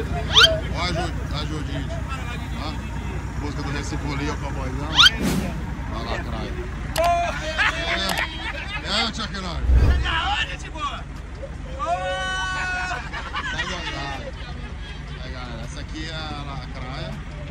Ajudite. Música do Recife ali, o cowboyzão. Olha lá, caralho. Tia Quinório. Da onde, Timor? Sai jogado. Aí, galera, essa aqui é a lacraia.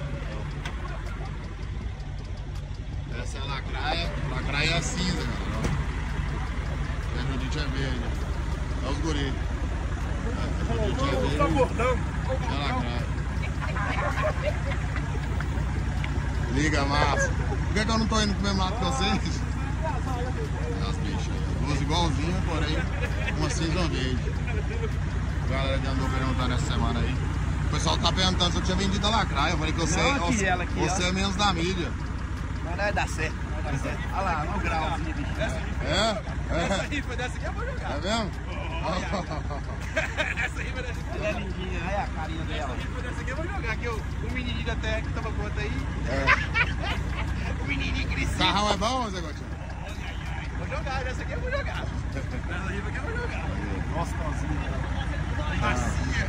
Essa é a lacraia. Lacraia é cinza, galera. E a Judite é verde. É os guris. A Judite é verde. É a lacraia. Liga, massa. Por que eu não tô indo pro mesmo lado que vocês? As bichas aí. Duas igualzinhas, porém uma cinza verde. A galera que andou perguntando essa semana aí. O pessoal tá perguntando se eu tinha vendido a lacraia. Eu falei que você é menos da mídia. Mas não vai dar certo. Olha lá, no grauzinho de bicho. Essa rifa dessa aqui eu vou jogar. É mesmo? Essa rifa dessa aqui ela é lindinha, olha a carinha dela. Essa rifa dessa aqui eu vou jogar, que o menininho da terra que tava conta aí. O menininho crescido. Carrão é bom, Zé Gotinho? Vou jogar, essa aqui eu vou jogar. Essa rifa aqui eu vou jogar. Gostosinha. Macia.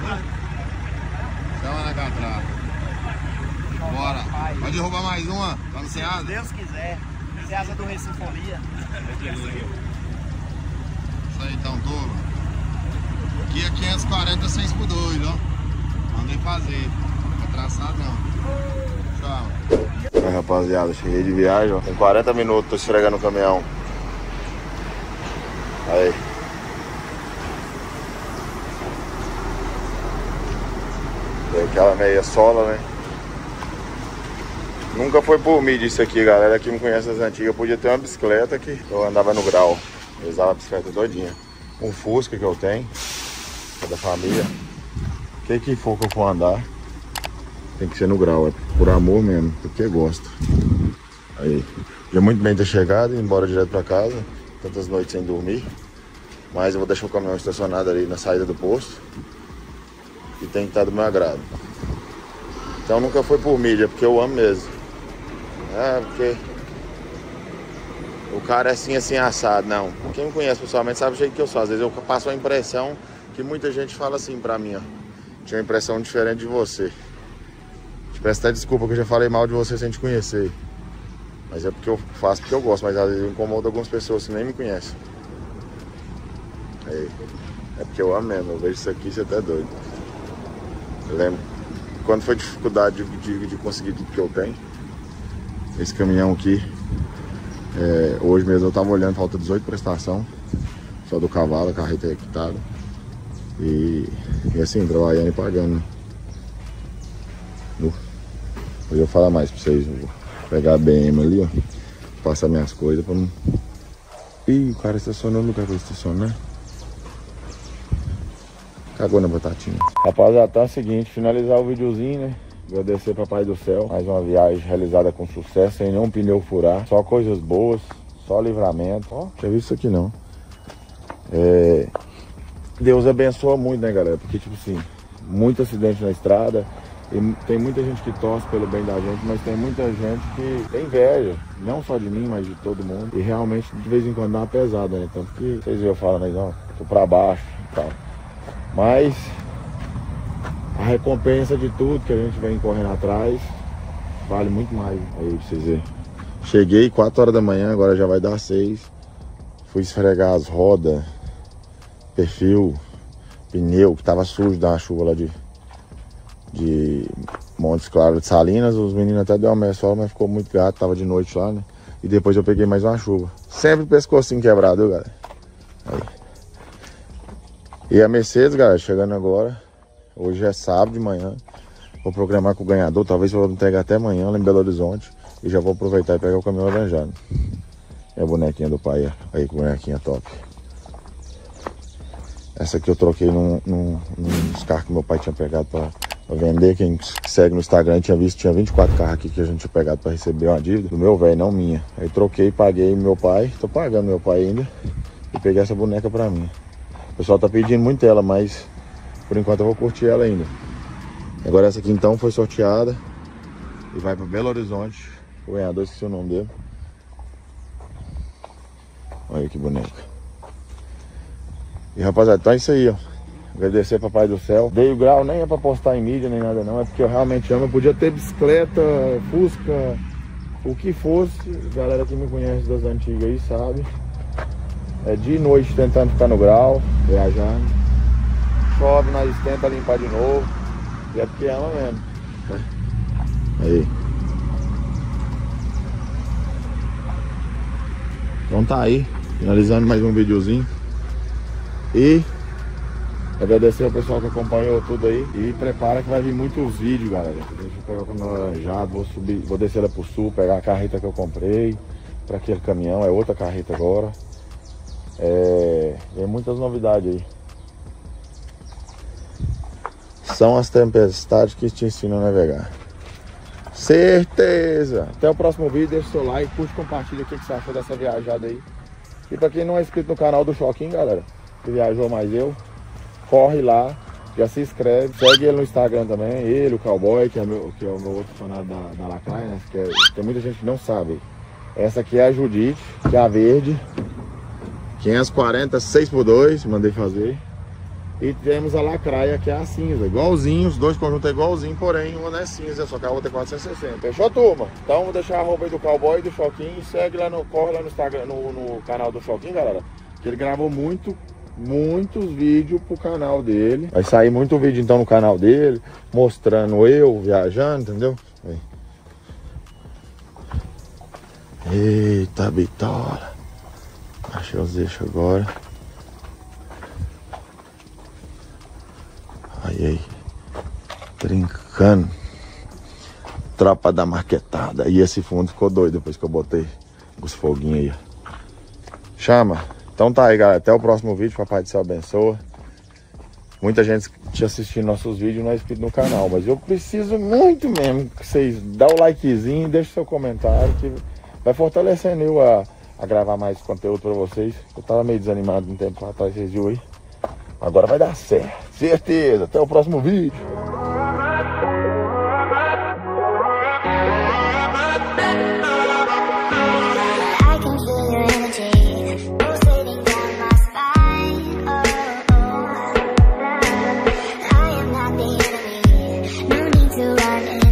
Chama na catraca. Bora. Vai derrubar mais uma? Tá no Ceasa? Se Deus quiser. Ceasa do Recifolia. Isso aí, então, touro. Aqui é 540, 6 por 2, ó. Mandei fazer. Não é traçado, não. Tchau. Aí, rapaziada, cheguei de viagem, ó. Tem 40 minutos, tô esfregando o caminhão. Aí. Tem aquela meia sola, né? Nunca foi por mídia isso aqui, galera que me conhece das antigas. Podia ter uma bicicleta que eu andava no grau. Eu usava a bicicleta doidinha. Um Fusca que eu tenho, é da família. O que for que eu for andar, tem que ser no grau, é por amor mesmo, porque gosto. Aí, já muito bem ter chegado, ir embora direto pra casa, tantas noites sem dormir. Mas eu vou deixar o caminhão estacionado ali na saída do posto. E tem que estar do meu agrado. Então nunca foi por mídia, porque eu amo mesmo. Porque o cara é assim assado. Não, quem me conhece pessoalmente sabe o jeito que eu sou. Às vezes eu passo a impressão que muita gente fala assim pra mim, ó. Tinha uma impressão diferente de você. Te peço até desculpa que eu já falei mal de você sem te conhecer. Mas é porque eu faço porque eu gosto, mas às vezes eu incomodo algumas pessoas que nem me conhecem. É porque eu amo mesmo, eu vejo isso aqui, você até doido. Eu lembro quando foi dificuldade de conseguir tudo que eu tenho. Esse caminhão aqui, hoje mesmo eu tava olhando, falta 18 prestação, só do cavalo, a carreta é quitada. E assim, trabalhando e pagando. Hoje eu vou falar mais pra vocês, eu vou pegar a BM ali, ó, passar minhas coisas pra não... Ih, o cara estacionou no lugar que eu estacionei, né? Cagou na batatinha. Rapaziada, tá o seguinte, finalizar o videozinho, né? Agradecer Papai do Céu, mais uma viagem realizada com sucesso, sem nenhum pneu furar, só coisas boas, só livramento. Ó, não tinha visto isso aqui não. Deus abençoa muito, né, galera? Porque, tipo assim, muito acidente na estrada, e tem muita gente que torce pelo bem da gente, mas tem muita gente que tem inveja, não só de mim, mas de todo mundo. E realmente, de vez em quando, dá uma pesada, né? Tanto que vocês viram falando aí, não, tô pra baixo e tal. Mas a recompensa de tudo que a gente vem correndo atrás vale muito mais. Aí pra vocês verem. Cheguei 4 horas da manhã, agora já vai dar 6. Fui esfregar as rodas, perfil, pneu, que tava sujo da chuva lá de Montes Claros de Salinas. Os meninos até deu uma mensal, mas ficou muito gato, tava de noite lá, né? E depois eu peguei mais uma chuva. Sempre pescocinho quebrado, viu, galera? Aí. E a Mercedes, galera, chegando agora. Hoje é sábado de manhã. Vou programar com o ganhador. Talvez eu vou entregar até amanhã lá em Belo Horizonte. E já vou aproveitar e pegar o caminhão laranjado. É a bonequinha do pai. Aí, com bonequinha top. Essa aqui eu troquei num carros que meu pai tinha pegado pra vender. Quem segue no Instagram tinha visto, tinha 24 carros aqui que a gente tinha pegado pra receber uma dívida. Do meu velho, não minha. Aí troquei, paguei meu pai. Tô pagando meu pai ainda. E peguei essa boneca pra mim. O pessoal tá pedindo muito ela, mas por enquanto eu vou curtir ela ainda. Agora essa aqui então foi sorteada e vai para Belo Horizonte. O ganhador, esqueci o nome dele. Olha que boneca. E rapaziada, então é isso aí, ó. Agradecer ao Papai do Céu. Dei o grau, nem é pra postar em mídia, nem nada não. É porque eu realmente amo. Eu podia ter bicicleta, Fusca, o que fosse. A galera que me conhece das antigas aí sabe. É dia e noite tentando ficar no grau, viajando. Chove, nós tenta limpar de novo. E é porque ama mesmo. Aí. Então tá aí. Finalizando mais um videozinho. E agradecer ao pessoal que acompanhou tudo aí. E prepara que vai vir muitos vídeos, galera. Deixa eu pegar o caminhão laranjado, vou subir, vou descer lá pro sul, pegar a carreta que eu comprei para aquele caminhão, é outra carreta agora. Tem muitas novidades aí. São as tempestades que te ensinam a navegar. Certeza! Até o próximo vídeo, deixa o seu like, curte, compartilha o que você achou dessa viajada aí. E pra quem não é inscrito no canal do Choquinho, galera, que viajou mais eu, corre lá, já se inscreve, segue ele no Instagram também, ele, o Cowboy, que é o meu outro fanado da Lacraia, né? Tem muita gente que não sabe. Essa aqui é a Judite, que é a verde, 540, 6x2, mandei fazer. E temos a Lacraia, que é a cinza, igualzinho, os dois conjuntos é igualzinho, porém uma não é cinza, só que a outra é 460. Fechou, turma? Então vou deixar a roupa aí do Cowboy e do Choquinho, segue lá corre lá no Instagram, no canal do Choquinho, galera, que ele gravou muitos vídeos pro canal dele. Vai sair muito vídeo então no canal dele, mostrando eu viajando, entendeu? Aí. Eita, bitola. Achei os eixos agora. Aí, trincando. Tropa da marquetada. E esse fundo ficou doido depois que eu botei os foguinhos aí. Chama. Então tá aí, galera. Até o próximo vídeo. Papai do Céu abençoa. Muita gente te assistindo nossos vídeos não é inscrito no canal. Mas eu preciso muito mesmo que vocês dão o likezinho e deixem seu comentário. Que vai fortalecendo eu a gravar mais conteúdo pra vocês. Eu tava meio desanimado um tempo atrás, vocês viram aí. Agora vai dar certo, certeza. Até o próximo vídeo. I am not the enemy. No need to run.